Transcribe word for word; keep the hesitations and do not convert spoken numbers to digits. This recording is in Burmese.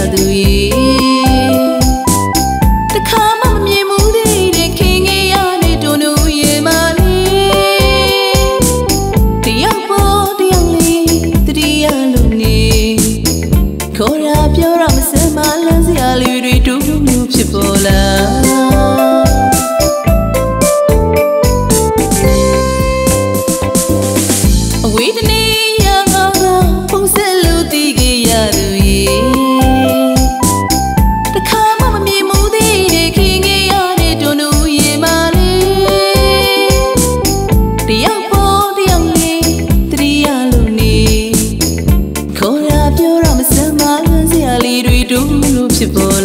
သူရေတခါမှမမြင်မှုသေးတဲ့ခင်ငယ်ရတဲ့တို့တို့ရေမလေးတယောက်ပေါ်တယောက်လေးတတိယလုံးနေခေါ်ရပြောရမစမ်းမလန်းစရာလေးတွေတို့မျိုးဖြစ်ပေါ်လာအဝေးတနေရငေါကဖုံးဆက်လို့တည်ခဲ့ရသူရေတခါမှမမြင်မှုသေးတဲ့ခင်ငယ်ရတဲ့တို့တို့ရေမလေးတယောက်ပေါ်တယောက်လေးတတိယလုံးနေခေါ်ရပြောရမစမ်းမလန်းစရာလေးတွေတို့မျိုးဖြစ်ပေါ်